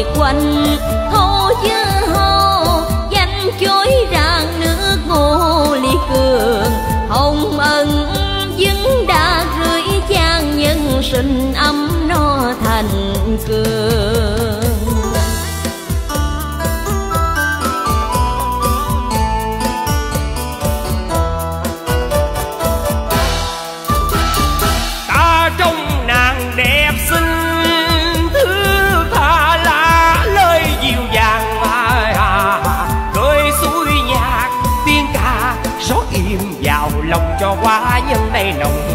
quanh thô dư hồ danh chối rạng nước ngô ly cường hồng ân dứng đã gửi chan nhân sinh ấm no thành cường. Ta trong nàng đẹp xinh thứ tha lá lời dịu dàng cười suối nhạc tiếng ca rót im vào lòng cho quá nhân này nồng